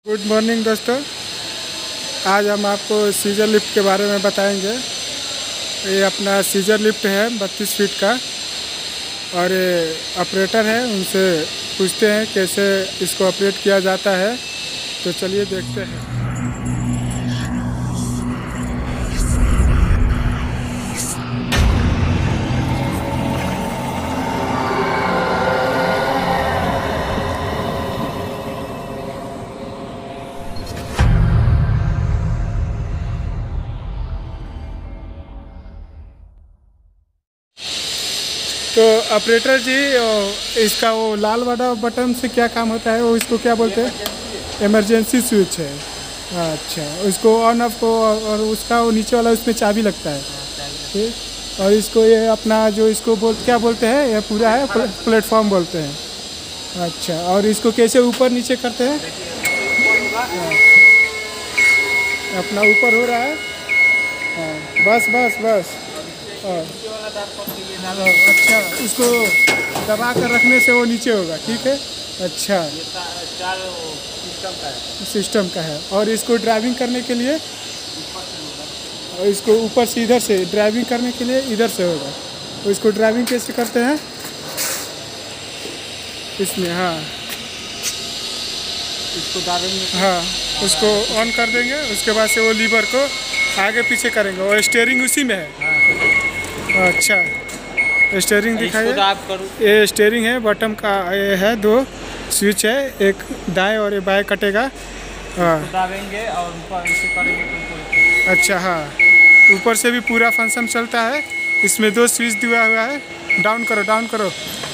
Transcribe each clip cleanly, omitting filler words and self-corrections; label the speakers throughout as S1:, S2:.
S1: Good morning दोस्तों। आज हम आपको सीजर लिफ्ट के बारे में बताएंगे। ये अपना सीजर लिफ्ट है 32 फीट का और ये ऑपरेटर है, उनसे पूछते हैं कैसे इसको ऑपरेट किया जाता है। तो चलिए देखते हैं। तो ऑपरेटर जी, इसका वो लाल वाला बटन से क्या काम होता है? वो इसको क्या बोलते हैं? इमरजेंसी स्विच है। अच्छा, उसको ऑन ऑफ को, और उसका वो नीचे वाला उसमें चाबी लगता है। ठीक। और इसको ये अपना जो इसको क्या बोलते हैं, ये पूरा है प्लेटफॉर्म बोलते हैं। अच्छा, और इसको कैसे ऊपर नीचे करते हैं? अपना ऊपर हो रहा है। हाँ, बस बस बस। अच्छा, उसको दबा कर रखने से वो नीचे होगा। ठीक है। अच्छा, सिस्टम का है। और इसको ड्राइविंग करने के लिए, और इसको ऊपर से इधर से ड्राइविंग करने के लिए इधर से होगा। तो इसको ड्राइविंग कैसे करते हैं इसमें? हाँ, इसको दाबेंगे। हाँ, उसको ऑन कर देंगे। उसके बाद से वो लीवर को आगे पीछे करेंगे और स्टीयरिंग उसी में है। अच्छा, स्टीयरिंग दिखाइए। ये स्टीयरिंग है, बटन का ये है, 2 स्विच है, एक दाएं और एक बाएं कटेगा। हाँ, दाबेंगे और ऊपर ऐसे करेंगे तो। अच्छा, हाँ, ऊपर से भी पूरा फंक्शन चलता है। इसमें 2 स्विच दिया हुआ है। डाउन करो, डाउन करो।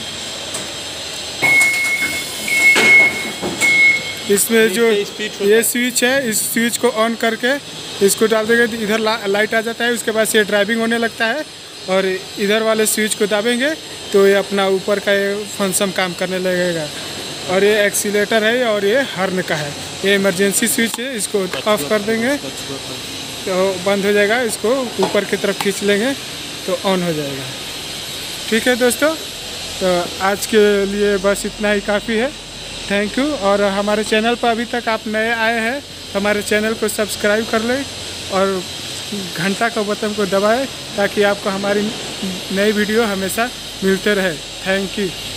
S1: इसमें जो ये स्विच है, इस स्विच को ऑन करके इसको डाल देंगे, इधर लाइट आ जाता है। उसके बाद से ड्राइविंग होने लगता है। और इधर वाले स्विच को दाबेंगे तो ये अपना ऊपर का ये फंक्शन काम करने लगेगा। और ये एक्सीलेटर है और ये हॉर्न का है। ये इमरजेंसी स्विच है, इसको ऑफ कर देंगे तो बंद हो जाएगा। इसको ऊपर की तरफ खींच लेंगे तो ऑन हो जाएगा। ठीक है दोस्तों, तो आज के लिए बस इतना ही काफ़ी है। Thank you. और हमारे चैनल पर अभी तक आप नए आए हैं, हमारे चैनल को सब्सक्राइब कर लें और घंटा का बटन को दबाएं ताकि आपको हमारी नई वीडियो हमेशा मिलते रहे। Thank you.